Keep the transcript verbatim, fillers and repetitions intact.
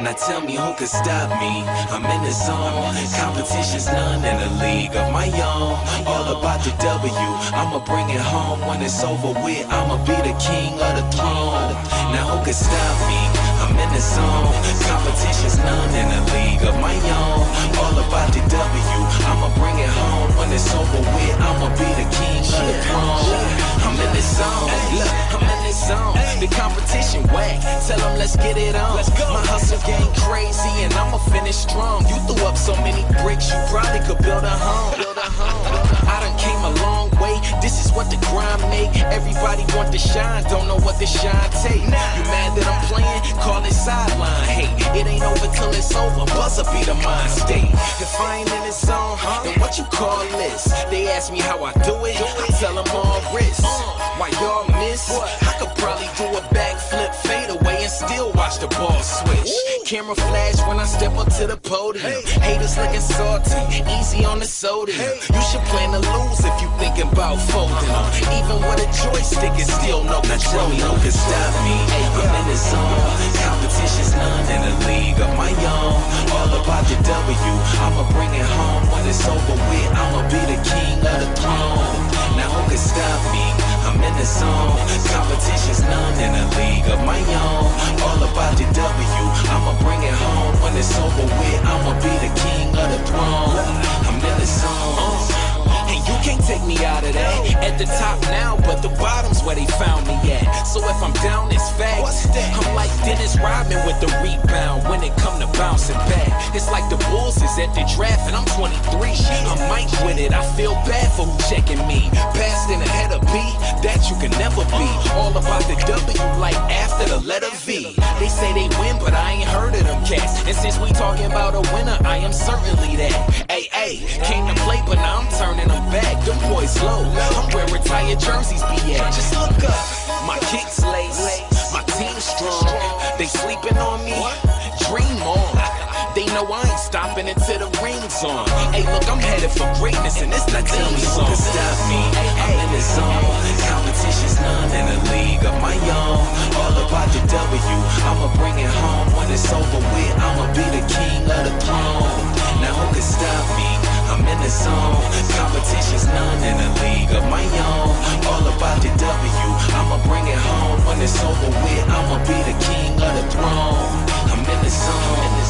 Now tell me who could stop me. I'm in the zone. Competition's none in a league of my own. All about the W. I'ma bring it home when it's over with. I'ma be the king of the throne. Now who could stop me? I'm in the zone. Competition's none in a league of my own. All about the W. I'ma bring it home when it's over with. I'ma be the king of the throne. I'm in the zone. Look, I'm in the zone. The competition whack. Tell them let's get it on. My hustle game crazy and I'ma finish strong. You threw up so many bricks, you probably could build a home. Build a home. I done came a long way. This is what the grind make. Everybody want to shine, don't know what the shine take. You mad that I'm playing? Call it sideline hate. It ain't over till it's over. Buzzer be the mind state. If I ain't in the zone, then what you call this? They ask me how I do it. I tell them all wrist. Why y'all miss? I could probably do a backflip, fade away, and still watch the ball switch. Camera flash when I step up to the podium. Haters looking salty, easy on the sodium. You should plan to lose if you thinking about folding them. Even with a joystick, it's still no control. Now tell me who can stop me. I'm in the zone. Competition's none in a league of my own. All about the W. I'ma bring it home when it's over with. I'ma be the king of the throne. Now who can stop me? I'm in the zone. Competition's none in a league of my own. All about the W. I'ma bring it home when it's over with. I'ma be the king of the throne. I'm in the zone. And you can't take me out of that. At the top now, but the bottom's where they found me at. So if I'm down, it's facts. I'm like Dennis Rodman with the rebound when it come to bouncing back. It's like the Bulls is at the draft and I'm twenty-three. I'm Mike with it, I feel bad for who checking me. Passed in ahead of B, that you can never be. All about the W like after the letter V. They say they win, but I ain't heard of them cats. And since we talking about a winner, I am certainly that. Ay, ay, came to play, but now I'm turning them back. Them boys low, I'm where retired jerseys be at. Just look up, my kicks lace, my team strong. They sleeping on me, dream on. They know I ain't stopping until the ring's on. Hey, look, I'm headed for greatness, and it's not team song. Stop me, I'm in the zone. Competition's none in a league of my own. All about the W. I'ma bring it home when it's over with. I'ma be the king of the throne. Now who can stop me? I'm in the zone. Competition's none in a league of my own. All about the W. I'ma bring it home when it's over with. I'ma be the king of the throne. I'm in the zone.